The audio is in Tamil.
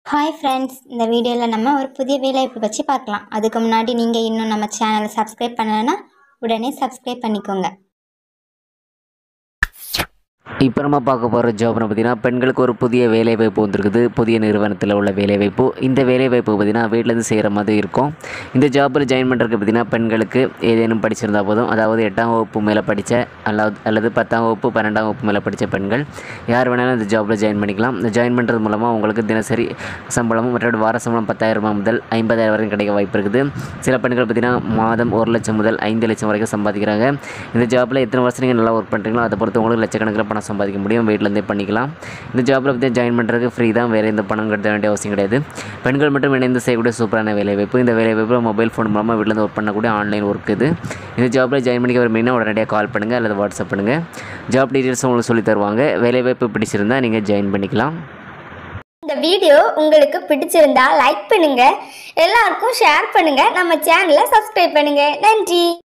ஹாய் ஃப்ரெண்ட்ஸ், இந்த வீடியோவில் நம்ம ஒரு புதிய வேலைவாய்ப்பு பற்றி பார்க்கலாம். அதுக்கு முன்னாடி நீங்கள் இன்னும் நம்ம சேனலை சப்ஸ்கிரைப் பண்ணலைன்னா உடனே சப்ஸ்கிரைப் பண்ணிக்கோங்க. இப்போ நம்ம பார்க்க போகிற ஜாப்னு பார்த்தீங்கன்னா பெண்களுக்கு ஒரு புதிய வேலைவாய்ப்பு வந்திருக்குது. புதிய நிறுவனத்தில் உள்ள வேலைவாய்ப்பு. இந்த வேலைவாய்ப்பு பார்த்தீங்கன்னா வீட்டிலேருந்து செய்கிற மாதிரி இருக்கும். இந்த ஜாப்பில் ஜாயின் பண்ணுறதுக்கு பார்த்தீங்கன்னா பெண்களுக்கு ஏதேனும் படிச்சிருந்தா போதும். அதாவது 8ஆம் வகுப்பு மேலே படித்த அல்லது 10ஆம் வகுப்பு 12ஆம் வகுப்பு மேலே படித்த பெண்கள் யார் வேணாலும் இந்த ஜாப்பில் ஜாயின் பண்ணிக்கலாம். இந்த ஜாயின் பண்ணுறது மூலமாக உங்களுக்கு தினசரி சம்பளமும் மற்றொரு வார சம்பளம் 10,000 முதல் 50,000 வரைக்கும் கிடைக்க வாய்ப்பு இருக்குது. சில பெண்கள் பார்த்தீங்கன்னா மாதம் 1 லட்சம் முதல் 5 லட்சம் வரைக்கும் சம்பாதிக்கிறாங்க. இந்த ஜாப்பில் எத்தனை வருஷம் நீங்கள் நல்லா ஒர்க் பண்ணுறீங்களோ அதை பொறுத்து உங்களுக்கு லட்சக்கணக்கில் பணம் சம்பாதிக்க முடியும். வீட்டிலேருந்தே பண்ணிக்கலாம். இந்த ஜாப்பில் பற்றி ஜாயின் பண்ணுறதுக்கு ஃப்ரீ தான். வேறு எந்த பணம் கட்ட வேண்டிய அவசியம் கிடையாது. பெண்கள் மட்டும் இணைந்து செய்யக்கூடிய சூப்பரான வேலைவாய்ப்பு. இந்த வேலைவாய்ப்பு மொபைல் ஃபோன் மூலமாக வீட்டிலேருந்து ஒர்க் பண்ணக்கூடிய ஆன்லைன் ஒர்க் இது. இந்த ஜாப்பில் ஜாயின் பண்ணிக்க விரும்பினா உடனடியாக கால் பண்ணுங்கள் அல்லது வாட்ஸ்அப் பண்ணுங்கள். ஜாப் டீட்டெயில்ஸ் உங்களுக்கு சொல்லி தருவாங்க. வேலைவாய்ப்பு பிடிச்சிருந்தால் நீங்கள் ஜாயின் பண்ணிக்கலாம். இந்த வீடியோ உங்களுக்கு பிடிச்சிருந்தா லைக் பண்ணுங்க, எல்லாருக்கும் ஷேர் பண்ணுங்க, நம்ம சேனலை சப்ஸ்கிரைப் பண்ணுங்க. நன்றி.